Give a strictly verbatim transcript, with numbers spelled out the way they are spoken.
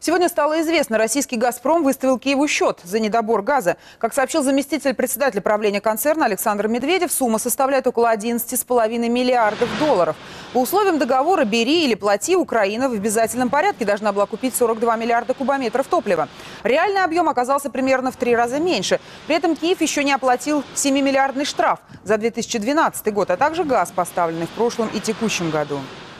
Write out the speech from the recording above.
Сегодня стало известно, российский «Газпром» выставил Киеву счет за недобор газа. Как сообщил заместитель председателя правления концерна Александр Медведев, сумма составляет около одиннадцати с половиной миллиардов долларов. По условиям договора «бери или плати» Украина в обязательном порядке должна была купить сорок два миллиарда кубометров топлива. Реальный объем оказался примерно в три раза меньше. При этом Киев еще не оплатил семимиллиардный штраф за две тысячи двенадцатый год, а также газ, поставленный в прошлом и текущем году.